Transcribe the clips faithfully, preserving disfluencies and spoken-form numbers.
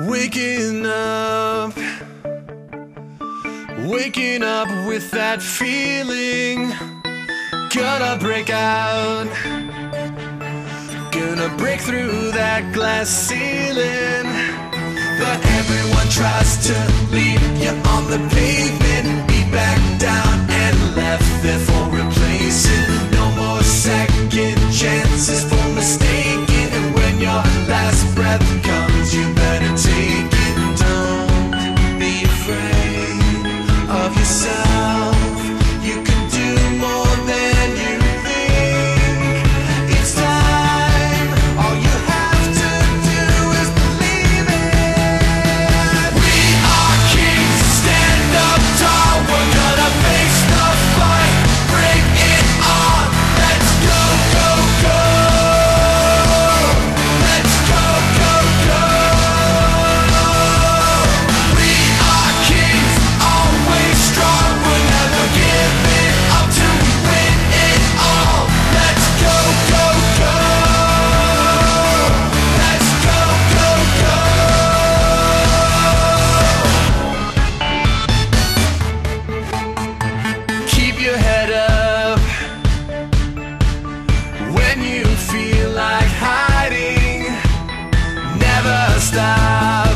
Waking up, waking up with that feeling. Gonna break out, gonna break through that glass ceiling. But everyone tries to leave you on the pavement. Be back down and left there for replacing. No more second chances for mistaking. And when your last breath comes, you better take it. Don't be afraid of yourself. You can do more than you think. It's time. All you have to do is believe it. We are kings. Stand up tall. We're gonna face the fight. Bring it on. Let's go, go, go. Let's go, go, go. We are kings. Always strong. We're never giving up till we win it all. Let's go, go, go. Let's go, go, go. Keep your head up when you feel like hiding. Never stop,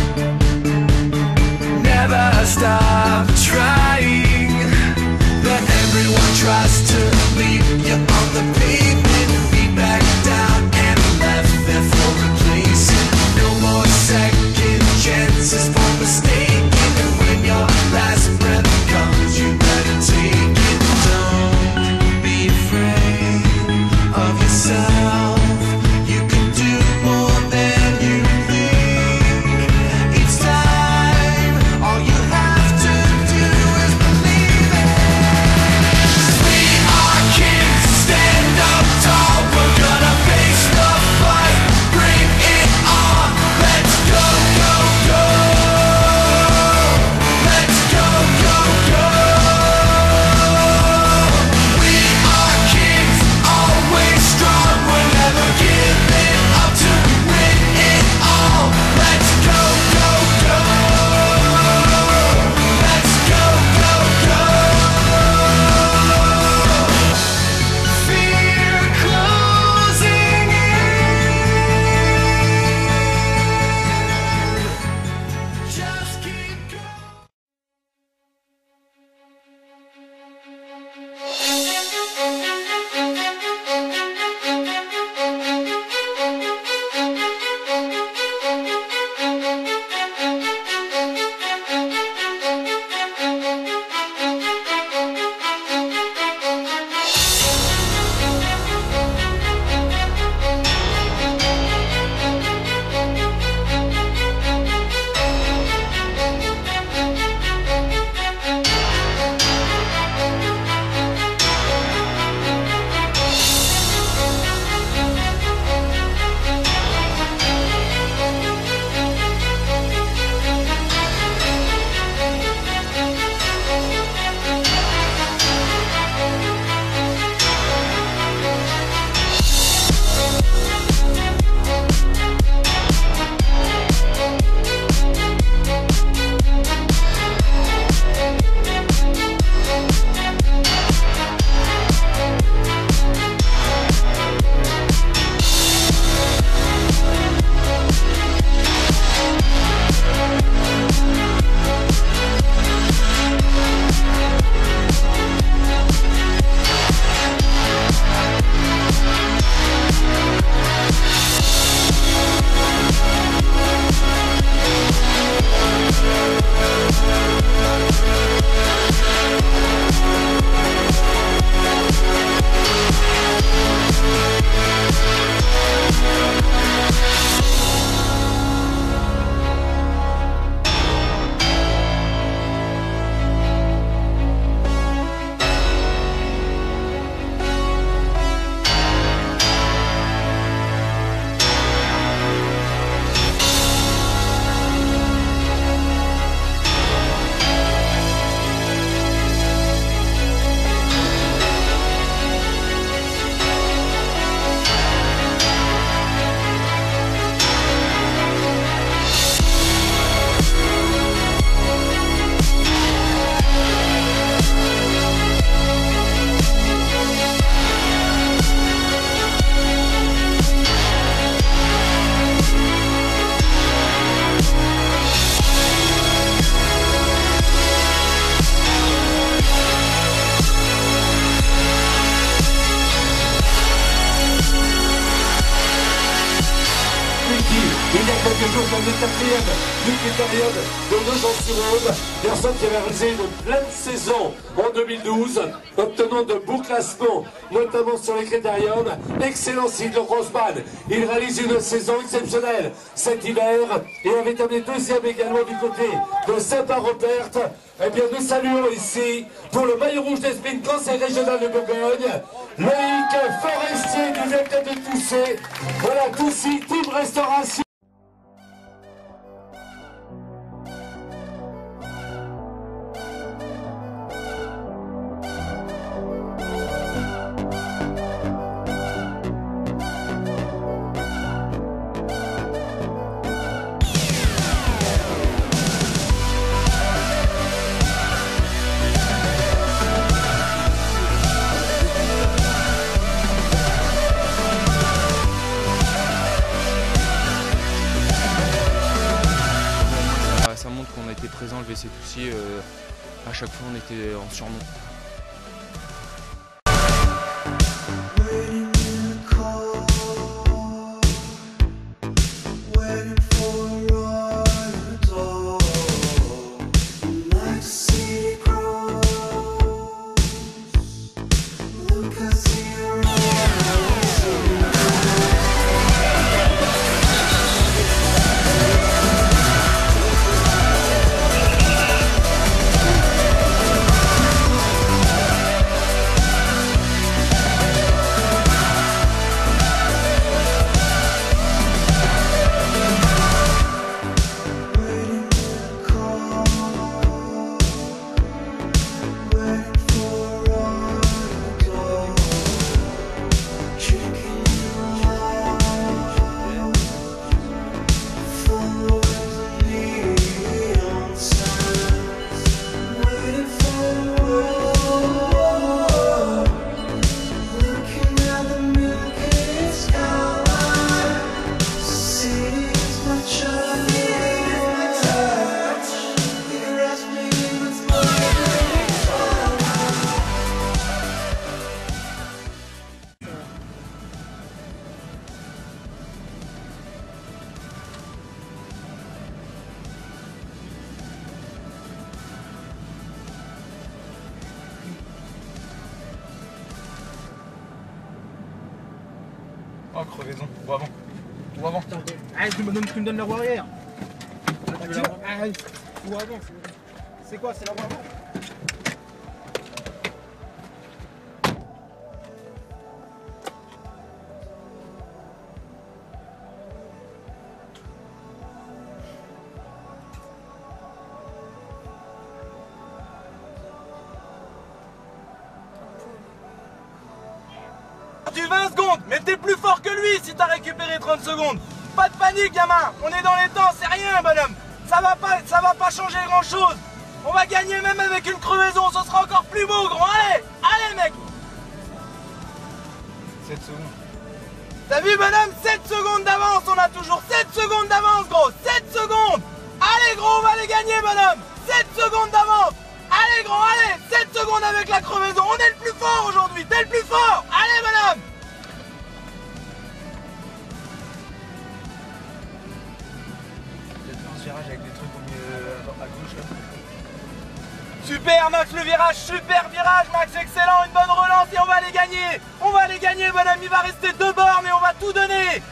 never stop trying. But everyone tries to leave you on the pavement. Be back down and left there for replacing. No more second chances for mistaking. And when your last breath comes, you better take it. Don't be afraid of yourself. You can do more than you think. It's time. All you have to do is believe it. We are kings. Stand up tall. We're gonna face the fight. Bring it on. Let's go, go, go. Let's go, go, go. We are kings. Always strong. We're Il y a quelques jours, comme le quatrième du critérium de Nogent-sur-Aube, personne qui avait réalisé une pleine saison en deux mille douze, obtenant de beaux classements, notamment sur les critériums. Excellent cycle Grossman. Il réalise une saison exceptionnelle cet hiver et avait terminé deuxième également du côté de Saint-Par-Rupert. Eh bien, nous saluons ici, pour le maillot rouge des sprints conseil régional de Bourgogne, Loïc Forestier du Vecteur de Toussé. Voilà, Toussy, Team Restauration. Ça montre qu'on a été présent, le V C Toussy, euh, à chaque fois on était en surnom. Oh, crevaison, ou avant. Ou avant. Ah, tu me donnes, tu me donnes la roue arrière. Ah, ou avant. C'est quoi? C'est la roue avant? Du vingt secondes, mais t'es plus fort que lui si t'as récupéré trente secondes. Pas de panique, gamin, on est dans les temps, c'est rien, bonhomme. Ça va pas, ça va pas changer grand chose. On va gagner même avec une crevaison, ce sera encore plus beau, gros. Allez, allez, mec. sept secondes. T'as vu, bonhomme, sept secondes d'avance, on a toujours sept secondes d'avance, gros. sept secondes. Allez, gros, on va les gagner, bonhomme. sept secondes d'avance. Allez, gros, allez, sept secondes avec la crevaison. On est le plus fort aujourd'hui, t'es le plus fort. Allez, bonhomme. Virage avec des trucs au milieu, à gauche là. Super Max, le virage, super virage Max, excellent, une bonne relance et on va les gagner. On va les gagner, bonhomme, il va rester deux bornes et on va tout donner.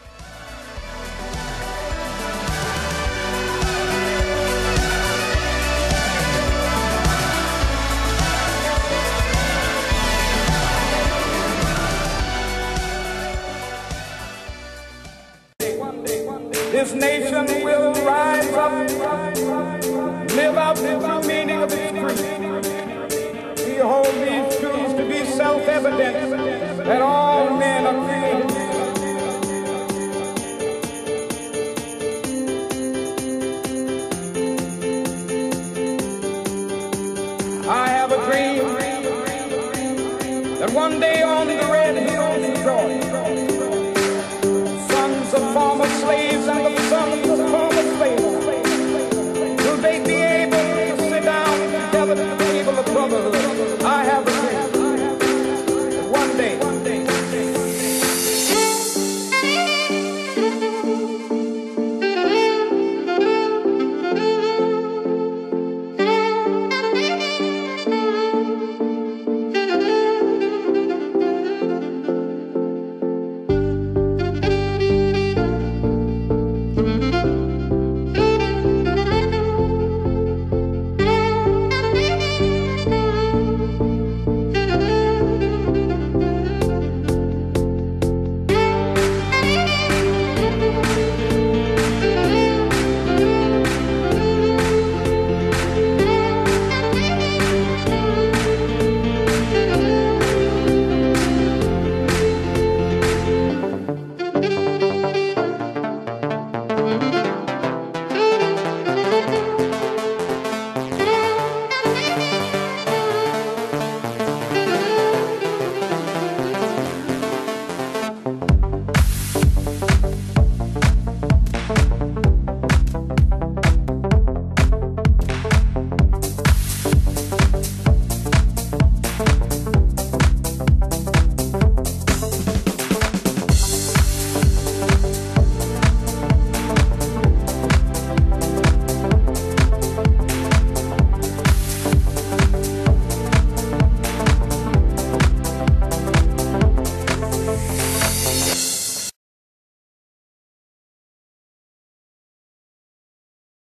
This nation will rise up, live out the true meaning of its creed. We hold these truths to be self-evident, that all men are created. I have a dream that one day on the red hills of Georgia, sons of former slaves and the